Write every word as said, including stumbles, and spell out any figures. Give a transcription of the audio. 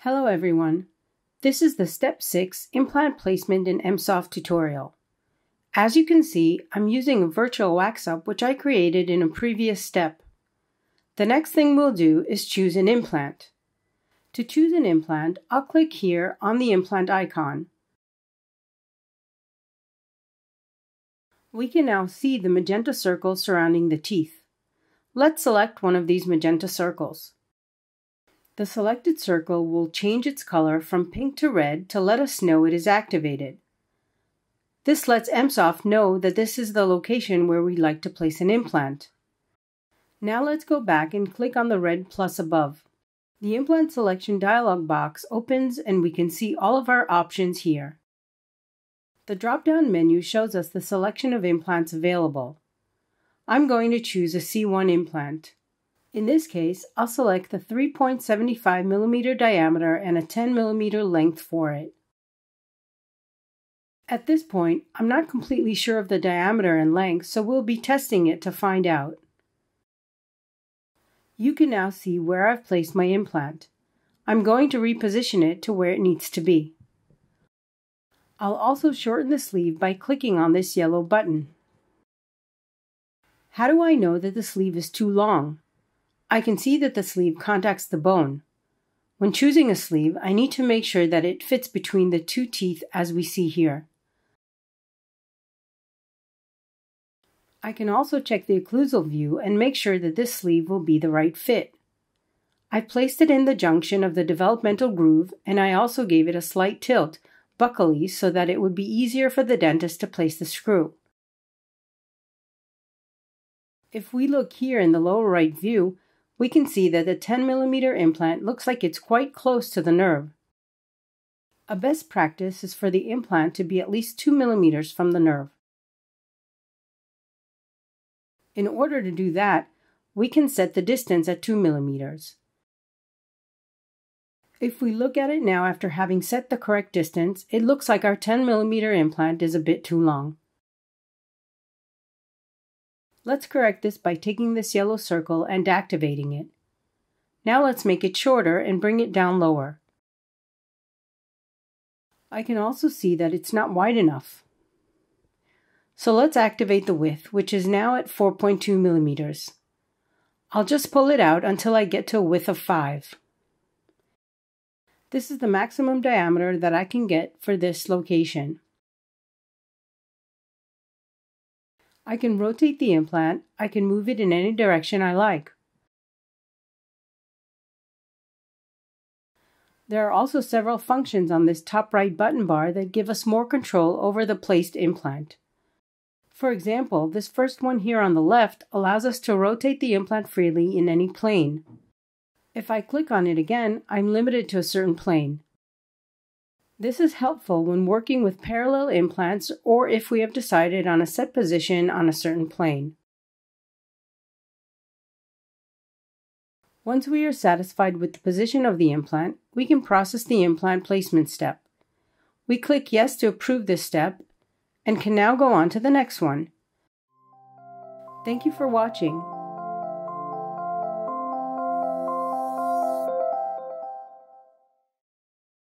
Hello everyone. This is the Step six Implant Placement in M SOFT tutorial. As you can see, I'm using a virtual wax-up which I created in a previous step. The next thing we'll do is choose an implant. To choose an implant, I'll click here on the implant icon. We can now see the magenta circles surrounding the teeth. Let's select one of these magenta circles. The selected circle will change its color from pink to red to let us know it is activated. This lets M SOFT know that this is the location where we'd like to place an implant. Now let's go back and click on the red plus above. The implant selection dialog box opens and we can see all of our options here. The drop-down menu shows us the selection of implants available. I'm going to choose a C one implant. In this case, I'll select the three point seven five millimeter diameter and a ten millimeter length for it. At this point, I'm not completely sure of the diameter and length, so we'll be testing it to find out. You can now see where I've placed my implant. I'm going to reposition it to where it needs to be. I'll also shorten the sleeve by clicking on this yellow button. How do I know that the sleeve is too long? I can see that the sleeve contacts the bone. When choosing a sleeve, I need to make sure that it fits between the two teeth as we see here. I can also check the occlusal view and make sure that this sleeve will be the right fit. I placed it in the junction of the developmental groove, and I also gave it a slight tilt, buccally, so that it would be easier for the dentist to place the screw. If we look here in the lower right view, we can see that the ten millimeter implant looks like it's quite close to the nerve. A best practice is for the implant to be at least two millimeters from the nerve. In order to do that, we can set the distance at two millimeters. If we look at it now after having set the correct distance, it looks like our ten millimeter implant is a bit too long. Let's correct this by taking this yellow circle and activating it. Now let's make it shorter and bring it down lower. I can also see that it's not wide enough. So let's activate the width, which is now at four point two millimeters. I'll just pull it out until I get to a width of five. This is the maximum diameter that I can get for this location. I can rotate the implant. I can move it in any direction I like. There are also several functions on this top right button bar that give us more control over the placed implant. For example, this first one here on the left allows us to rotate the implant freely in any plane. If I click on it again, I'm limited to a certain plane. This is helpful when working with parallel implants or if we have decided on a set position on a certain plane. Once we are satisfied with the position of the implant, we can process the implant placement step. We click Yes to approve this step and can now go on to the next one. Thank you for watching.